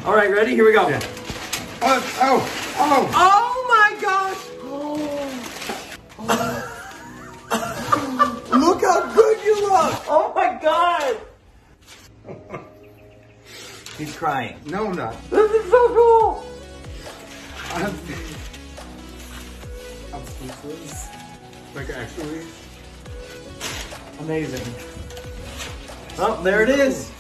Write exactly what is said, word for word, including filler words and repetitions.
All right, ready? Here we go. Yeah. Oh, oh, oh. Oh my gosh. Oh. Look how good you look. Oh my God. He's crying. No, I'm not. This is so cool. I'm, I'm speechless. Like, actually. Amazing. Oh, there it is.